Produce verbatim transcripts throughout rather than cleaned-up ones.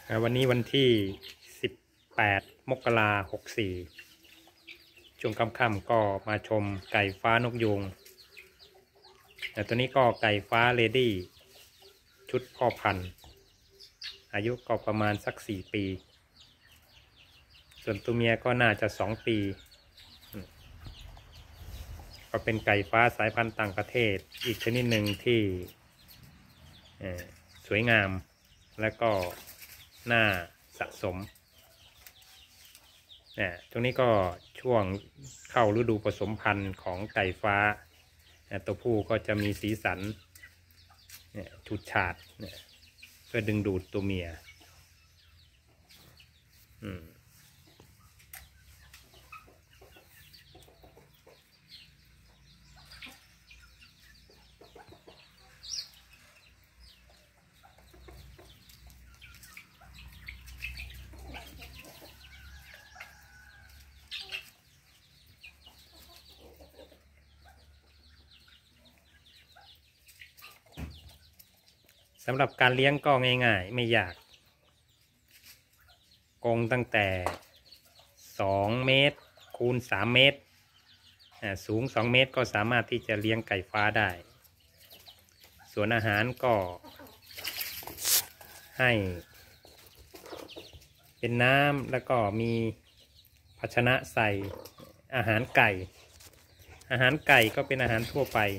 วันนี้วันที่สิบแปดมกราหกสี่ช่วงค่ำๆก็มาชมไก่ฟ้านกยูงแต่ตัวนี้ก็ไก่ฟ้าเลดี้ชุดพ่อพันธุ์อายุก็ประมาณสักสี่ปีส่วนตัวเมียก็น่าจะสองปีก็เป็นไก่ฟ้าสายพันธุ์ต่างประเทศอีกชนิดหนึ่งที่สวยงามและก็น่าสะสมเนี่ยตรงนี้ก็ช่วงเข้าฤดูผสมพันธุ์ของไก่ฟ้าตัวผู้ก็จะมีสีสันเนี่ยฉูดฉาดเนี่ยเพื่อดึงดูดตัวเมียอืมสำหรับการเลี้ยงก็ง่ายๆไม่ยากกรงตั้งแต่สองเมตรคูณสามเมตรสูงสองเมตรก็สามารถที่จะเลี้ยงไก่ฟ้าได้ส่วนอาหารก็ให้เป็นน้ำแล้วก็มีภาชนะใส่อาหารไก่อาหารไก่ก็เป็นอาหารทั่วไป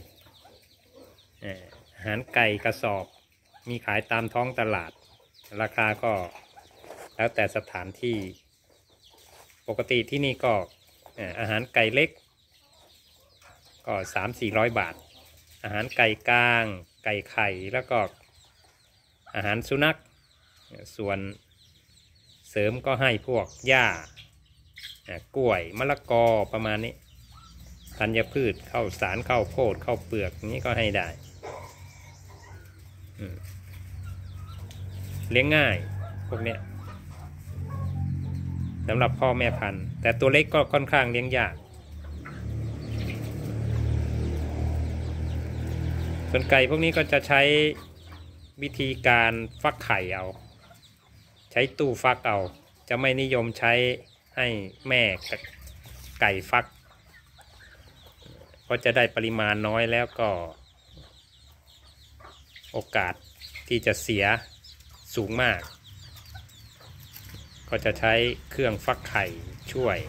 อาหารไก่กระสอบมีขายตามท้องตลาดราคาก็แล้วแต่สถานที่ปกติที่นี่ก็อาหารไก่เล็กก็สามสี่ร้อยบาทอาหารไก่กลางไก่ไข่แล้วก็อาหารสุนัขส่วนเสริมก็ให้พวกหญ้ากล้วยมะละกอประมาณนี้ธัญพืชข้าวสารข้าวโพดข้าวเปลือกนี้ก็ให้ได้เลี้ยงง่ายพวกเนี้ยสำหรับพ่อแม่พันธุ์แต่ตัวเล็กก็ค่อนข้างเลี้ยงยากส่วนไก่พวกนี้ก็จะใช้วิธีการฟักไข่เอาใช้ตู้ฟักเอาจะไม่นิยมใช้ให้แม่ไก่ฟักเพราะจะได้ปริมาณน้อยแล้วก็โอกาสที่จะเสียสูงมากก็จะใช้เครื่องฟักไข่ช่วย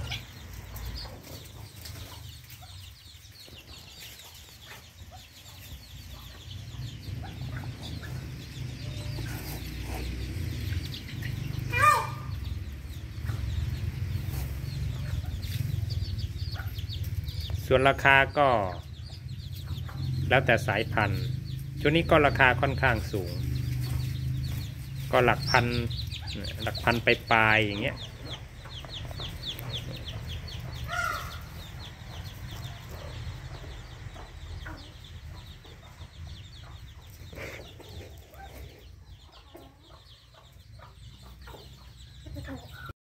ส่วนราคาก็แล้วแต่สายพันธุ์ช่วงนี้ก็ราคาค่อนข้างสูงก็หลักพันหลักพันไปปลายอย่างเงี้ย